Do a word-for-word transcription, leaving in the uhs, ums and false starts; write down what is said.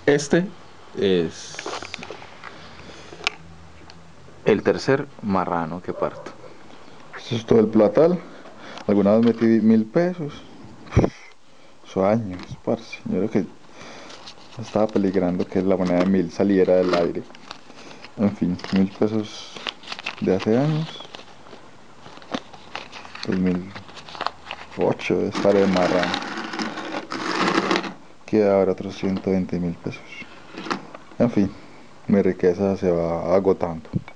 Este es el tercer marrano que parto. Esto es todo el platal. Alguna vez metí mil pesos. Eso años, parce. Yo creo que estaba peligrando que la moneda de mil saliera del aire. En fin, mil pesos de hace años. dos mil ocho de estar de marrano. Queda ahora otros ciento veinte mil pesos. En fin, mi riqueza se va agotando.